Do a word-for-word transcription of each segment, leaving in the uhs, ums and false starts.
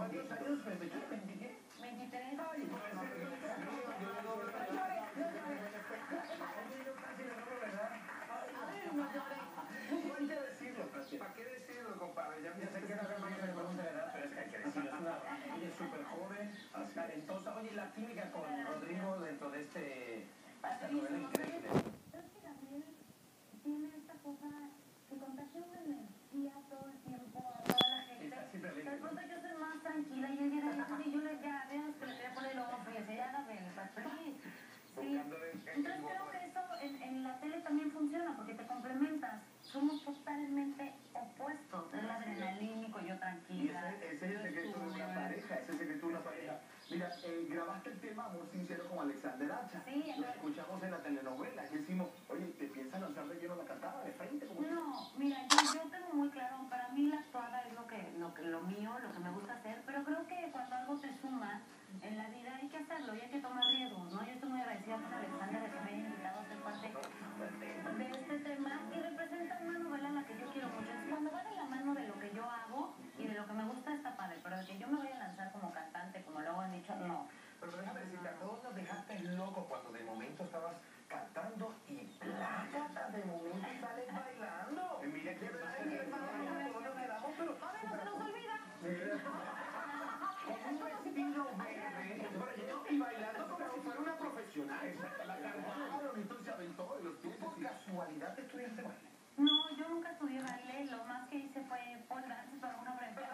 ¿Cuántos años? ¿veintitrés? ¿veintitrés? veintitrés. Ay, puede ser. Yo le doy otra. Yo casi le robo, ¿verdad? A ver, no lloré. No hay que decirlo, ¿para qué decirlo, compadre? Ya sé que no me que le pregunte la edad, pero es que hay que decirlo. Es una ella es súper joven, talentosa. Oye, la química con Rodrigo dentro de este esta novela increíble. Es que Gabriel tiene esta cosa que contagia una energía todo el tiempo a toda la gente. De pronto yo soy más tranquila y él llega y yo le ya veo que le quería poner el ojo y decía, ya Gabriel, estás feliz. Sí. Entonces creo que eso en, en la tele también funciona porque te complementas. Somos totalmente opuestos. Él adrenalínico, yo tranquila. Y ese, ese es el secreto de una pareja, ese es el secreto de una pareja. Mira, eh, grabaste el tema Amor Sincero con Alexander Hacha. Sí, lo escuchamos en la telenovela. Y decimos, oye, ¿te piensas lanzar de lleno la cantada de frente? ¿Cómo? No, mira, yo, yo tengo muy claro, para mí la actuada es lo que, lo que, lo mío, lo que me gusta hacer, pero creo que cuando algo te suma en la vida hay que hacerlo y hay que tomar riesgos, ¿no? Yo estoy muy agradecida con Alexander de que me haya invitado a ser parte de este tema y representa una novela en la que yo quiero mucho. Es cuando va de la mano de lo que yo hago y de lo que me gusta está padre, pero de que yo me voy a lanzar como cantante, como luego han dicho, no. Pero déjame decirte, a todos nos dejaste loco cuando de momento estabas cantando y plácata, de momento sales bailando. Mira que verdad es que todos nos quedamos, pero... A ver, no se nos olvida. Con un vestido verde y bailando como si fuera una profesional. La cargaron, entonces se aventó y los pies. ¿Por casualidad estudiaste baile? No, yo nunca estudié baile, lo más que hice fue pole dance, pero una brevedad.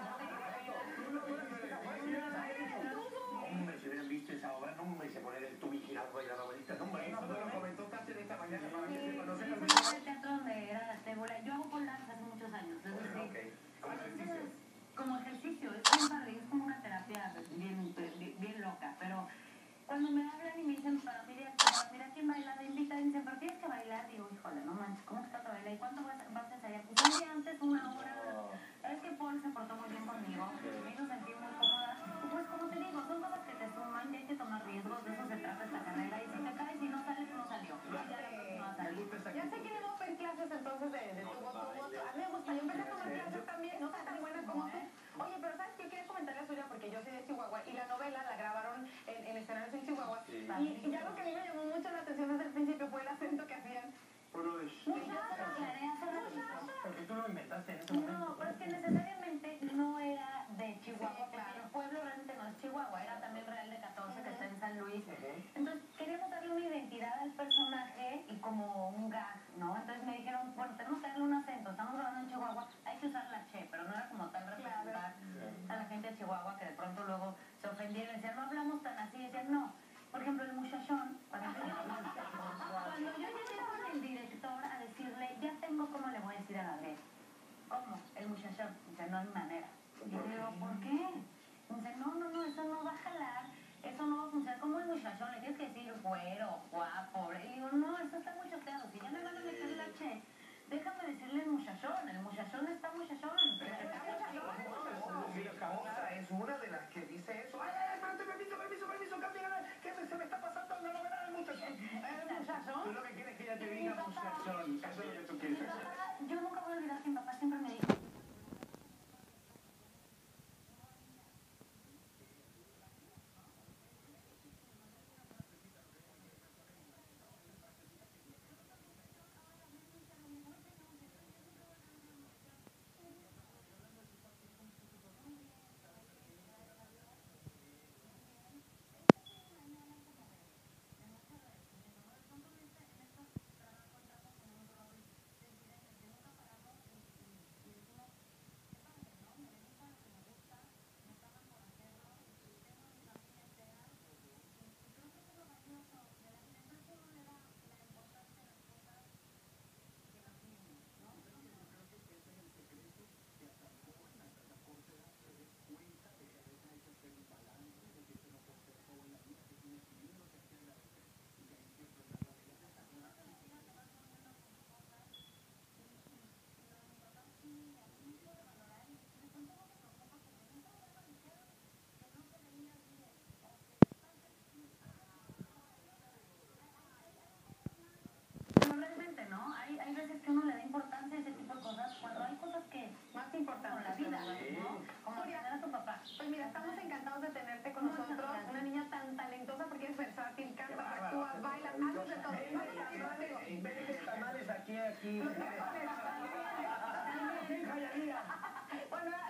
Hombre, si hubieran visto esa obra, no me hice poner el tubi girando y la abuelita. No, hombre, eso me lo comentó casi esta mañana para que se conoce el teatro donde era de bola. Yo hago pole dance hace muchos años. Entonces, ok, como ejercicio. Como ejercicio, es bien padre, es como una terapia bien, bien, bien loca, pero cuando me hablan y me dicen familia, mira quién baila, me invitan y dicen, pero tienes que bailar, digo, híjole, no manches, ¿cómo está tu baila? ¿Y cuánto vas, vas a ensayar? Pues un día antes, una hora. Es que Paul se portó muy bien conmigo, me hizo sentir muy cómoda. Pues como te digo, son cosas que te suman y hay que tomar riesgos, de eso se trata esta carrera, y si te caes y no sales, no salió. Ya, no va a salir. Ya sé que debo pedir clases entonces de, de tubo, tubo. A mí me gusta, yo empecé a tomar clases también, no soy tan buena como tú. Oye, pero ¿sabes qué? Quería comentarle a Zulia porque yo soy de Chihuahua y la novela la grabaron en, en escenarios en Chihuahua. Sí. Y, y ya lo que a mí me llamó mucho la atención desde el principio fue el acento que hacían. Porque tú lo inventaste en ese momento. No, pero es que necesariamente no era de Chihuahua, porque el pueblo realmente no es Chihuahua, era también Real de catorce que está en San Luis. Entonces queríamos darle una identidad al personaje y como un gag, ¿no? Entonces me dijeron, bueno, tenemos que darle un acento, estamos grabando en Chihuahua, hay que usar la che, pero no era como tal representar a la gente de Chihuahua que de pronto luego se ofendieron y decían, no hablamos tan así, y decían, no. Por ejemplo, el muchachón, cuando yo llegué con el director a decirle, ya tengo cómo le voy a decir a Gabriel. ¿Cómo? El muchachón. Dice, no hay manera. Y yo digo, ¿por qué? Dice, no, no, no, eso no va a jalar, eso no va a funcionar. ¿Cómo el muchachón? Le tienes que decir güero, guapo. Y digo, no, eso está muy choteado. Si ya me van a meter la che, déjame decirle el muchachón. El muchachón está muchachón. Es una de las que dice eso. Ay, ay, espérate, permiso, permiso, permiso, cambia, que se me está pasando en la novela del muchachón. ¿El muchachón? Tú lo que quieres es que ella te diga muchachón. Eso es lo que tú quieres. Yo nunca voy a olvidar que mi papá siempre me dijo, estamos encantados de tenerte con nosotros. Una niña tan talentosa porque es versátil, cantas, actúas, bailas, haces de todo. Vende tamales aquí, aquí. Bueno,